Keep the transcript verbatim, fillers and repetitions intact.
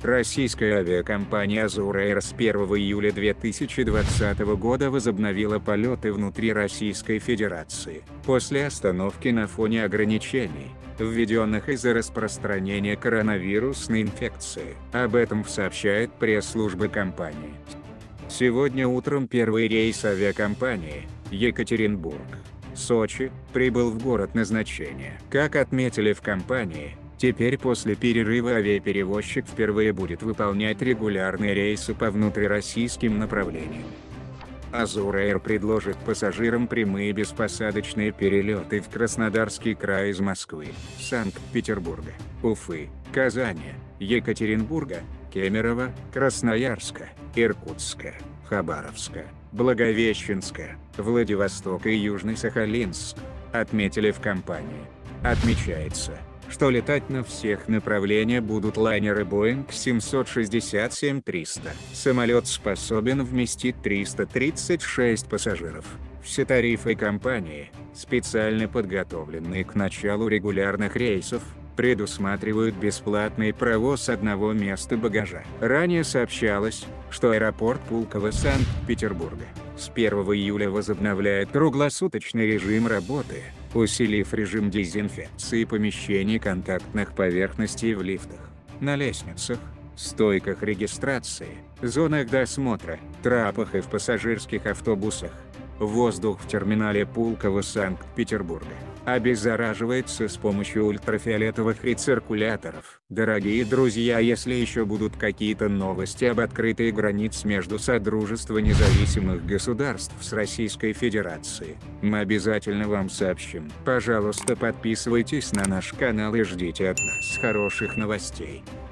Российская авиакомпания Azur Air с первого июля две тысячи двадцатого года возобновила полеты внутри Российской Федерации, после остановки на фоне ограничений, введенных из-за распространения коронавирусной инфекции. Об этом сообщает пресс-служба компании. Сегодня утром первый рейс авиакомпании Екатеринбург, Сочи прибыл в город назначения. Как отметили в компании, теперь после перерыва авиаперевозчик впервые будет выполнять регулярные рейсы по внутрироссийским направлениям. Azur Air предложит пассажирам прямые беспосадочные перелеты в Краснодарский край из Москвы, Санкт-Петербурга, Уфы, Казани, Екатеринбурга, Кемерово, Красноярска, Иркутска, Хабаровска, Благовещенска, Владивостока и Южный Сахалинск, отметили в компании. Отмечается, что летать на всех направлениях будут лайнеры Boeing семьсот шестьдесят семь триста. Самолет способен вместить триста тридцать шесть пассажиров. Все тарифы компании, специально подготовленные к началу регулярных рейсов, предусматривают бесплатный провоз одного места багажа. Ранее сообщалось, что аэропорт Пулково Санкт-Петербурга с первого июля возобновляет круглосуточный режим работы, усилив режим дезинфекции помещений контактных поверхностей в лифтах, на лестницах, стойках регистрации, зонах досмотра, трапах и в пассажирских автобусах. Воздух в терминале Пулково Санкт-Петербурга обеззараживается с помощью ультрафиолетовых рециркуляторов. Дорогие друзья, если еще будут какие-то новости об открытии границ между Содружеством независимых государств с Российской Федерацией, мы обязательно вам сообщим. Пожалуйста, подписывайтесь на наш канал и ждите от нас хороших новостей.